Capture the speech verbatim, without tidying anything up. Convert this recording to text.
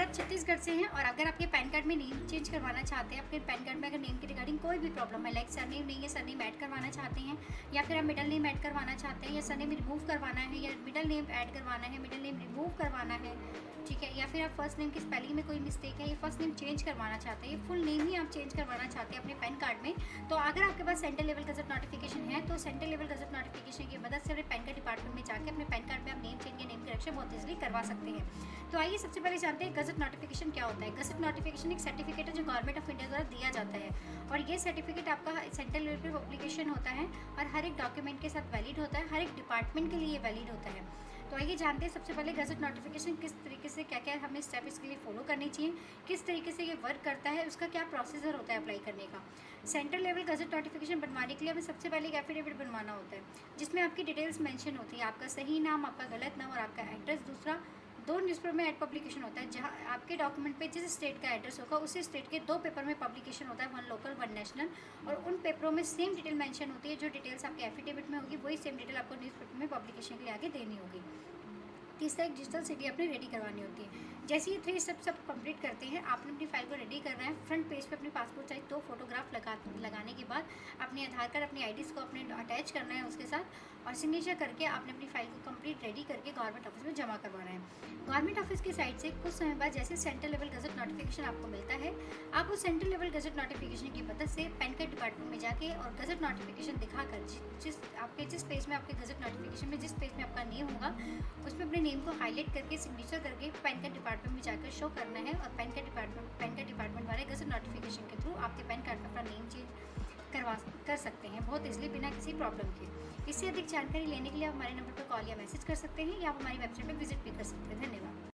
अगर आप छत्तीसगढ़ से हैं और अगर आपके पैन कार्ड में नेम चेंज करवाना चाहते हैं, आपके पैन कार्ड में अगर नेम के रिगार्डिंग कोई भी प्रॉब्लम है, लाइक सरनेम नहीं है, सरनेम ऐड करवाना चाहते हैं, या फिर आप मिडल नेम ऐड करवाना चाहते हैं, या सरनेम रिमूव करवाना है, या मिडल नेम ऐड करवाना है, मिडल नेम रिमूव करवाना है, ठीक है, या फिर आप फर्स्ट नेम की स्पेलिंग में कोई मिस्टेक है, या फर्स्ट नेम चेंज करवाना चाहते हैं, फुल नेम ही आप चेंज करवाना चाहते हैं अपने पैन कार्ड में, तो अगर आपके पास सेंट्रल लेवल गजट नोटिफिकेशन है तो सेंट्रल लेवल गजट नोटिफिकेशन की मदद से अपने पैन कार्ड डिपार्टमेंट में जाकर अपने पैन कार्ड में आप नेम चेंज या नेम करेक्शन बहुत ईजिली करवा सकते हैं। तो आइए सबसे पहले जानते हैं गजट नोटिफिकेशन क्या होता है। गजट नोटिफिकेशन एक सर्टिफिकेट है जो गवर्नमेंट ऑफ इंडिया द्वारा दिया जाता है, और ये सर्टिफिकेट आपका सेंट्रल लेवल पर पब्लिकेशन होता है और हर एक डॉक्यूमेंट के साथ वैलिड होता है, हर एक डिपार्टमेंट के लिए वैलिड होता है। तो आइए जानते हैं सबसे पहले गजट नोटिफिकेशन किस तरीके से, क्या क्या हमें स्टेप इसके लिए फॉलो करने चाहिए, किस तरीके से ये वर्क करता है, उसका क्या प्रोसीजर होता है अप्लाई करने का। सेंट्रल लेवल गजट नोटिफिकेशन बनवाने के लिए हमें सबसे पहले एक एफिडेविट बनवाना होता है जिसमें आपकी डिटेल्स मेंशन होती है, आपका सही नाम, आपका गलत नाम और आपका एड्रेस। दूसरा, दो न्यूज़पेपर में एड पब्लिकेशन होता है जहाँ आपके डॉक्यूमेंट पे जिस स्टेट का एड्रेस होगा उसी स्टेट के दो पेपर में पब्लिकेशन होता है, वन लोकल वन नेशनल, और उन पेपरों में सेम डिटेल मेंशन होती है, जो डिटेल्स आपके एफिडेविट में होगी वही सेम डिटेल आपको न्यूज़पेपर में पब्लिकेशन के लिए आगे देनी होगी। तीसरा, एक डिजिटल सीडी अपनी रेडी करवानी होती है। जैसे ये थ्री स्टेप सब कंप्लीट करते हैं, आपने अपनी फाइल को रेडी करना है। फ्रंट पेज पे अपने पासपोर्ट साइज दो फोटोग्राफ लगा लगाने के बाद अपने आधार कार्ड, अपनी आईडीज़ को अपने अटैच करना है उसके साथ, और सिग्नेचर करके आपने अपनी फाइल को कंप्लीट रेडी करके गवर्नमेंट ऑफिस में जमा करवाना है। गवर्नमेंट ऑफिस की साइड से कुछ समय बाद जैसे सेंट्रल लेवल गजट नोटिफिकेशन आपको मिलता है, आप उस सेंट्रल लेवल गजट नोटिफिकेशन की मदद से पैन कार्ड डिपार्टमेंट में जाके और गजट नोटिफिकेशन दिखाकर जिस आपके जिस पेज में आपके गजट नोटिफिकेशन में जिस पेज में आपका नेम होगा उसमें अपने नेम को हाईलाइट करके सिग्नेचर करके पैन कार्ड डिपार्टमेंट में जाकर शो करना है, और PAN card department PAN card department वाले गजट नोटिफिकेशन के थ्रू आपके पैन कार्ड में अपना नेम चेंज करवा कर सकते हैं बहुत इसलिए बिना किसी प्रॉब्लम के। इससे अधिक जानकारी लेने के लिए आप हमारे नंबर पर कॉल या मैसेज कर सकते हैं, या आप हमारी वेबसाइट पर विजिट भी कर सकते हैं। धन्यवाद।